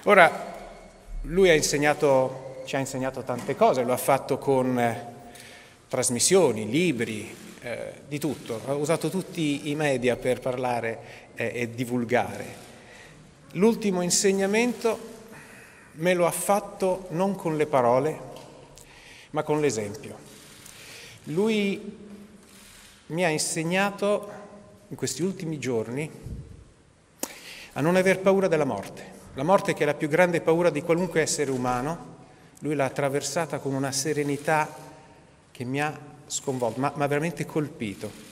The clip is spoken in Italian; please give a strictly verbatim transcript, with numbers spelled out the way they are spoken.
Ora, lui ha insegnato, ci ha insegnato tante cose, lo ha fatto con eh, trasmissioni, libri, eh, di tutto. Ha usato tutti i media per parlare eh, e divulgare. L'ultimo insegnamento me lo ha fatto non con le parole, ma con l'esempio. Lui mi ha insegnato in questi ultimi giorni a non aver paura della morte. La morte, che è la più grande paura di qualunque essere umano, lui l'ha attraversata con una serenità che mi ha sconvolto, ma, ma veramente colpito.